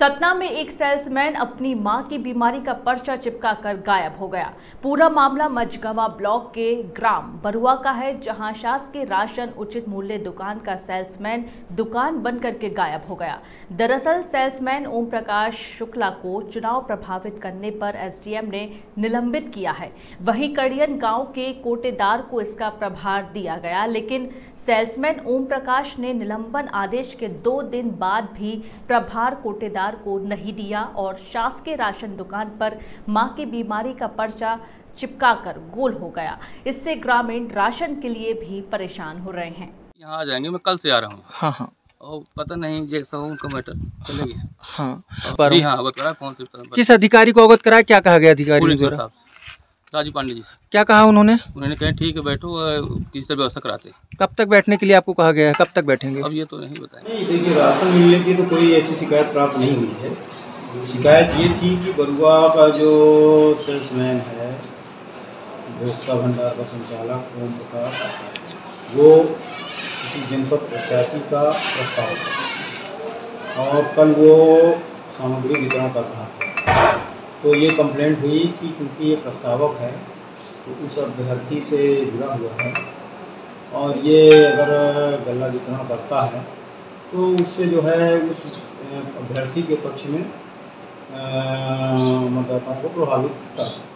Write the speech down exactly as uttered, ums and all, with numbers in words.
सतना में एक सेल्समैन अपनी मां की बीमारी का पर्चा चिपका कर गायब हो गया। पूरा मामला मझगवां ब्लॉक के ग्राम बरुआ का है, जहां शासकीय राशन उचित मूल्य दुकान का सेल्समैन दुकान बंद करके गायब हो गया। दरअसल सेल्समैन ओम प्रकाश शुक्ला को चुनाव प्रभावित करने पर एसडीएम ने निलंबित किया है। वहीं कड़ियन गांव के कोटेदार को इसका प्रभार दिया गया, लेकिन सेल्समैन ओम प्रकाश ने निलंबन आदेश के दो दिन बाद भी प्रभार कोटेदार को नहीं दिया और शासकीय राशन दुकान पर मां की बीमारी का पर्चा चिपकाकर गोल हो गया। इससे ग्रामीण राशन के लिए भी परेशान हो रहे हैं। यहाँ आ जाएंगे, मैं कल से आ रहा हूँ। हाँ हाँ और पता नहीं जैसा हो उनका मैटर चले गया। हाँ पर जी हाँ अवगत करा। कौन से किस अधिकारी को अवगत कराया, क्या कहा गया अधिकारी द्वारा? राजू पांडे जी से। क्या कहा उन्होंने? उन्होंने कहा ठीक है बैठो, किसी तरह व्यवस्था कराते। कब तक बैठने के लिए आपको कहा गया है, कब तक बैठेंगे? अब ये तो नहीं बताया। नहीं देखिए, राशन मिलने की तो कोई ऐसी शिकायत प्राप्त नहीं हुई है। शिकायत ये थी कि बरुआ का जो सेल्समैन है, उपभोक्ता भंडार का संचालक ओम प्रकाश, वो किसी जनपद प्रत्याशी का प्रस्ताव था और कल वो सामग्री वितरण कर रहा था। तो ये कंप्लेंट हुई कि चूँकि ये प्रस्तावक है तो उस अभ्यर्थी से जुड़ा हुआ है और ये अगर गल्ला वितरण करता है तो उससे जो है उस अभ्यर्थी के पक्ष में मतदाताओं को प्रभावित कर सकता है।